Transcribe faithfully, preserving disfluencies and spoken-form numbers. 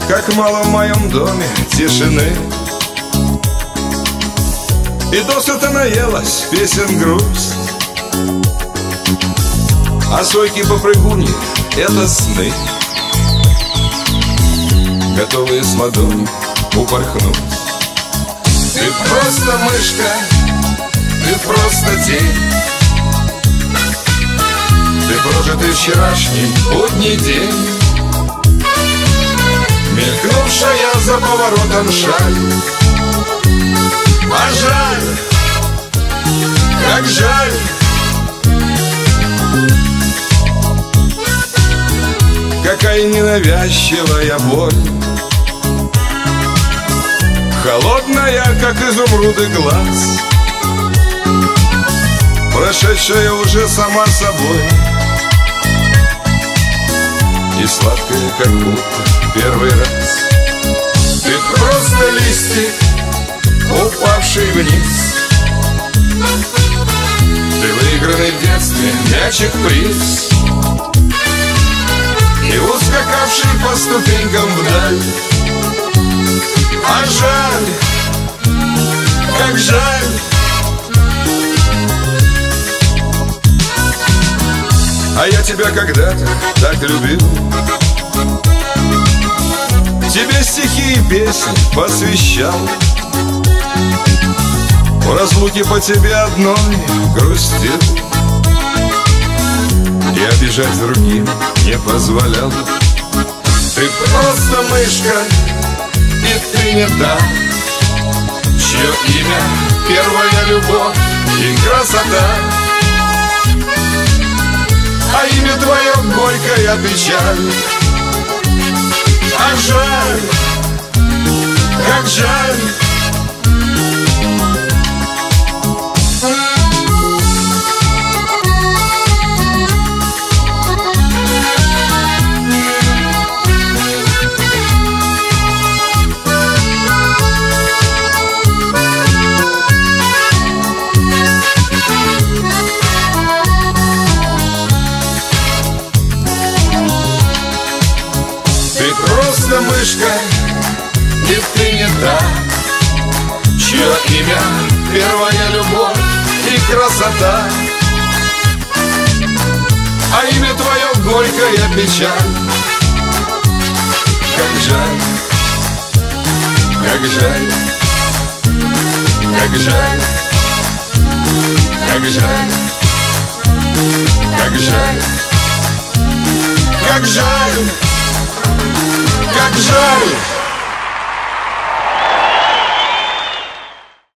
как мало в моем доме тишины. И досыта наелась песен грусть, а сойки-попрыгуни — это сны, готовые с ладони упорхнуть. Ты просто мышка, ты просто тень, ты прожитый вчерашний будний день, мелькнувшая за поворотом шаль. А жаль, как жаль, какая ненавязчивая боль, холодная, как изумруды глаз, прошедшая уже сама собой, и сладкая, как будто первый раз. Ты просто листик, упавший вниз, ты выигранный в детстве мячик-приз, и ускакавший по ступенькам вдаль. А жаль, как жаль, а я тебя когда-то так любил, тебе стихи и песни посвящал, в разлуке по тебе одной грустил, и обижать другим не позволял. Ты просто мышка, и ты не та, чье имя первая любовь и красота, а имя твое горькая печаль. А жаль, как жаль, просто мышка, и ты не та, чье имя первая любовь и красота, а имя твое горькая печаль. Как жаль, как жаль, как жаль, как жаль, как жаль, как жаль, как жаль.